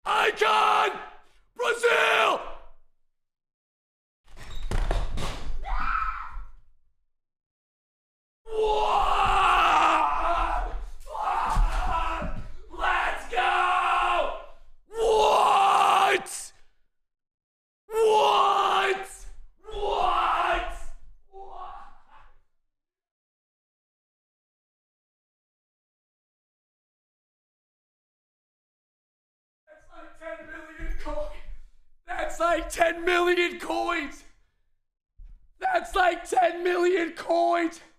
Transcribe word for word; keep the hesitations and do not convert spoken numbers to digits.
Icon! Brazil! What? Let's go! What? What? What? What? That's like ten million coins. That's like ten million coins. That's like ten million coins.